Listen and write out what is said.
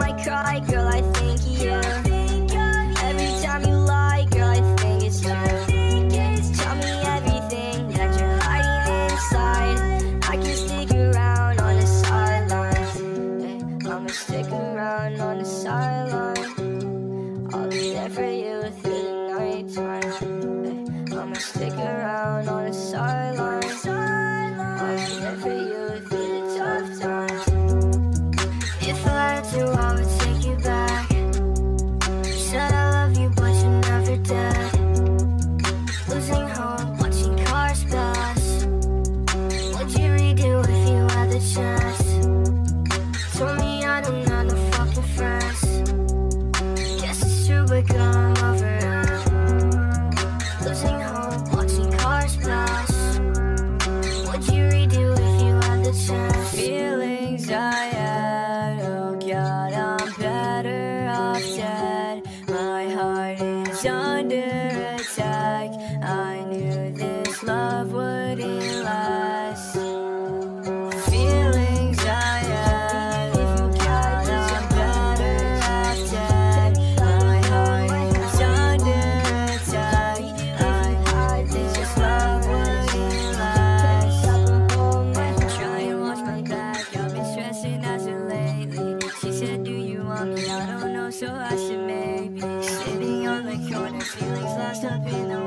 I cry, girl, I think of you. Every time you lie, girl, I think it's true. Tell me everything that you're hiding inside. I can stick around on the sidelines. I'ma stick around on the sideline. I'll be there for you through the nighttime. I'ma stick around on the sideline. I'll be there for you through the tough times. If I had to, I would take you back. You said I love you, but you never did. Losing hope, watching cars pass. Would you redo if you had the chance? Told me I don't have no fucking friends. Guess it's true, but girl, I'm over it. Losing hope, watching cars pass. Would you redo if you had the chance? Feelings I had, oh God, I'm better off dead. My heart is under attack. I knew this love wouldn't last. Feelings I had, oh God, I'm better off dead. My heart is under attack. I knew this love wouldn't last. Try and watch my back, I've been stressing as of lately. She said, do you want me? I don't know, so I said maybe. Sitting on the corner, feelings lost up in the